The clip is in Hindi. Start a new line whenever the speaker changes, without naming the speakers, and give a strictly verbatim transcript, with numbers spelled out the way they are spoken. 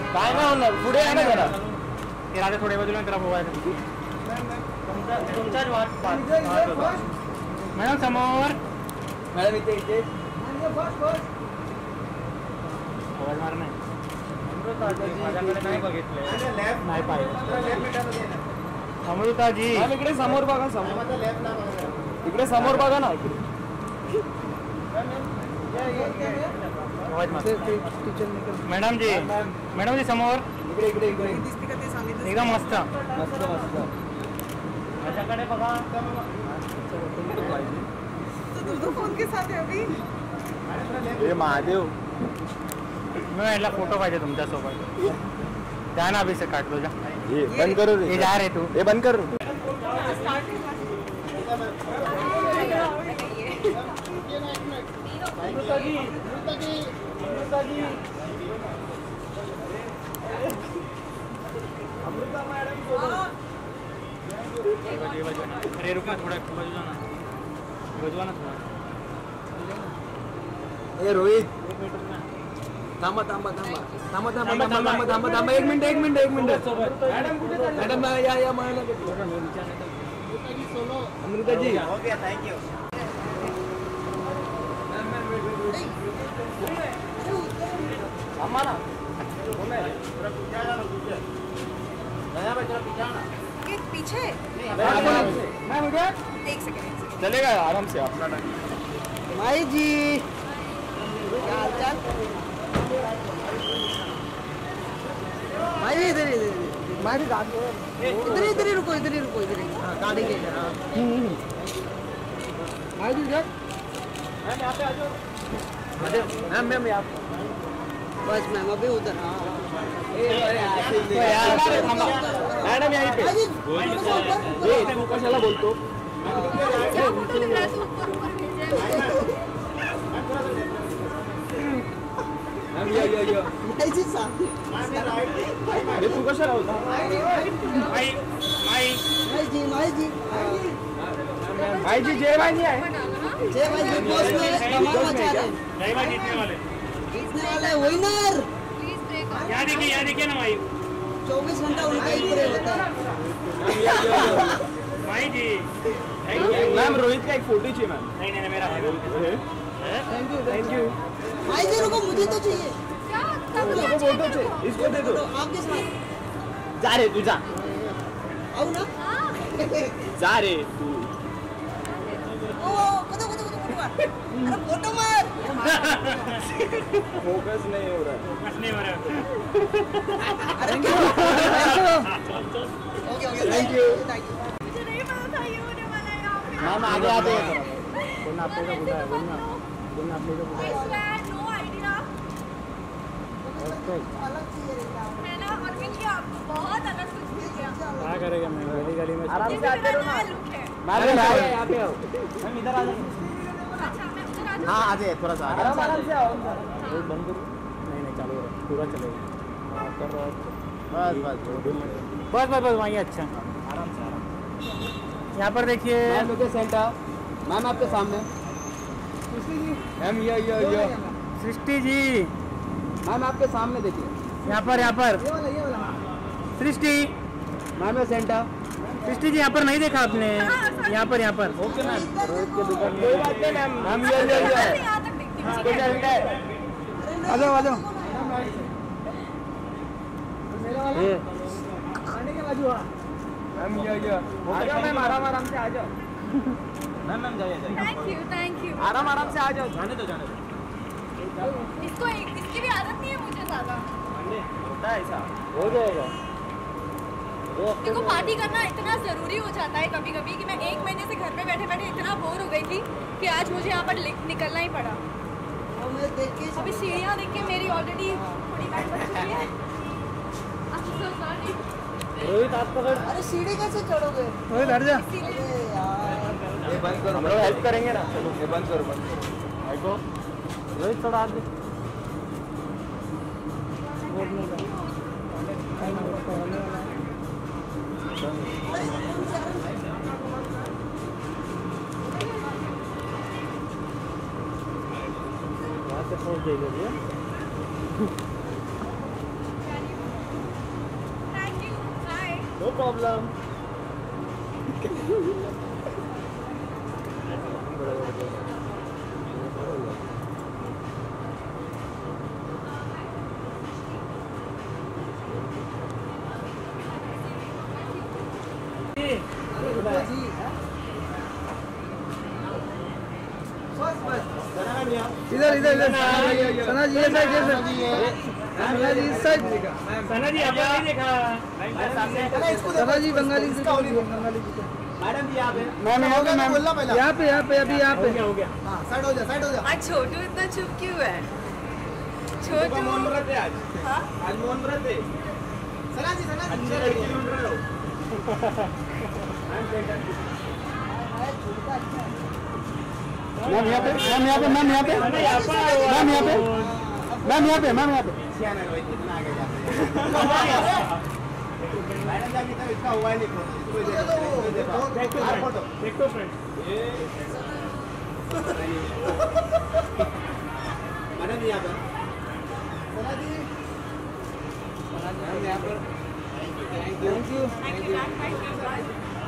काय नाही होणार पुढे आहे ना जरा
ते राजा थोडे बाजूला त्याला मोबाईल
तुमचाच वाट
मॅडम समोर
मॅडम इथे इथे
आवाज मार नाही
माझ्याकडे नाही बघितलं
नाही पाहिजे अमृताजी
मॅम इकडे समोर बघा समोर इकडे समोर बघा ना इकडे
मॅडम जी मॅडम जी समोर
इकडे इकडे इकडे
एकदम मस्त
मस्त मस्त माझ्याकडे बघा
तो फोन के साथ है अभी
हे महादेव
मी याला फोटो पाहिजे तुमच्यासोबत जा ना अभी से काट दो जा
ये बंद करो रे
ये जा रे तू
ये बंद कर अमृता मैडम
अरे रुक ना थोड़ा बजवा ना बजवा ना थोड़ा
ए रोहित थांबा थांबा थांबा थांबा थांबा थांबा थांबा थांबा थांबा एक मिनिट एक मिनिट एक मिनिट मॅडम कुठे मॅडम या या मला अमृता जी ओके थँक्यू हमारा
पीछे एक सेकंड
चलेगा आराम से अपना
माई जी क्या हाल चाल माई जी इधर इधर माई जी इधर इधर ही रुको इधर ही रुको इधर ही गाड़ी के इधर माई जी इधर
मैम यहाँ पे आ जाओ मैम मैम यहाँ
बस मैम अभी उधर
मैडम यहीं पे ये तू कशाला बोलतो मैम या या या अरे तू कशाला होता
माई माई
माई जी माई जी
भाई जी जय भाई नहीं आए
जय भाई जी बॉस में धमाल मचा रहे हैं
जय भाई जीतने वाले
जीतने वाले विनर
यहाँ देखिए यहाँ देखिए ना माई
चौबीस घंटा उनका ही प्रे होता है
माई जी
मैम रोहित का एक फोटो चाहिए मैम
नहीं नहीं मेरा
थैंक यू थैंक यू
भाई जी रुको मुझे तो चाहिए
इसको फोटो चाहिए इसको दे दो
आपके साथ
जा रे तू जा
आओ ना
जा रे तू
ओ कदो कदो कदो कदो अरे फोटो मार
फोकस नहीं हो रहा
बस नहीं हो रहा
अरे ओके ओके
थैंक यू
मुझे नहीं पता था ये होने वाला है यहाँ पे।
मैम आगे आते हैं
बोलना आपने का बुला है बोलना बोलना आपने का बुला
I swear, no idea।
अलग चाहिए रहता है
है ना और मैंने आपको बहुत अलग कुछ मिल गया।
क्या करेगा मैं गली गली में
आराम
ये
से आते
मेरा
रहो ना
नया look है।
मैम यहाँ पे आओ मैम इधर आ जाओ
अच्छा मैं उधर आ जाऊँ।
हाँ आ जाए थोड़ा सा आराम आराम से आओ
बंद करो नहीं नहीं चालू रहा पूरा चलेगा कर रहा
बस बस
बस बस बस वहीं अच्छा
आराम से आराम
यहाँ पर देखिए
मैम लोके सेंटर मैम आपके सामने मैम ये ये ये
सृष्टि जी
मैम आपके सामने देखिए
यहाँ पर यहाँ पर
ये वाला ये वाला
सृष्टि
मैम ये सेंटर
सृष्टि जी यहाँ पर नहीं देखा आपने यहाँ पर यहाँ पर
ओके मैम रोहित के दुकान कोई बात नहीं मैम मैम ये ये ये
यहाँ तक देखती हूँ।
इसको सेंटर
आ जाओ आ जाओ
ये आने के बाजू मैम ये ये आ जाओ मैम आराम आराम से आ जाओ मैम मैम जाइए जाइए
Thank you, thank you।
आराम आराम से आ जाओ जाने दो जाने दो
इसको एक इसकी भी आदत नहीं है मुझे ज्यादा।
होता है ऐसा हो जाएगा
देखो पार्टी करना इतना जरूरी हो जाता है कभी कभी कि मैं एक महीने से घर पे बैठे बैठे इतना बोर हो गई थी कि आज मुझे यहाँ पर लिक- निकलना ही पड़ा।
और मैं देख के
अभी सीढ़ियाँ देख के मेरी ऑलरेडी थोड़ी बैठ बच चुकी है। I'm so sorry।
रोहित आप पकड़
अरे सीढ़ी कैसे चढ़ोगे
ओए हट जा
इसीलिए
अरे यार
ये बंद करो हम लोग हेल्प करेंगे ना चलो ये बंद करो बंद करो आइको रोहित थोड़ा आगे
यहाँ से पहुँच जाएगा भैया
प्रॉब्लम। इधर इधर इधर सना जी ये साइड सना जी इस साइड
सना जी आपने नहीं देखा
सना जी बंगाली से बंगाली
मैडम जी यहाँ पे
मैम यहाँ पे मैम यहाँ पे यहाँ पे अभी यहाँ पे
हो गया
हाँ साइड हो जा साइड हो जा
आज छोटू इतना चुप क्यों है? छोटू
मौन व्रत है आज
हाँ?
आज मौन व्रत है सना जी सना जी अच्छे लड़की ढूंढ रहे हो
मैम यहाँ पे मैम यहाँ पे मैम यहाँ पे मैम यहाँ पे मैम यहाँ पे मैम यहाँ पे मैम यहाँ पे
सियाना भाई कितना आगे जाते हैं मैडम जी तक इसका हुआ ही नहीं कोई देखो देखो फोटो
देखो फ्रेंड
मैडम जी यहाँ पर सना जी मैम यहाँ पर thank you
thank you
thank you thank you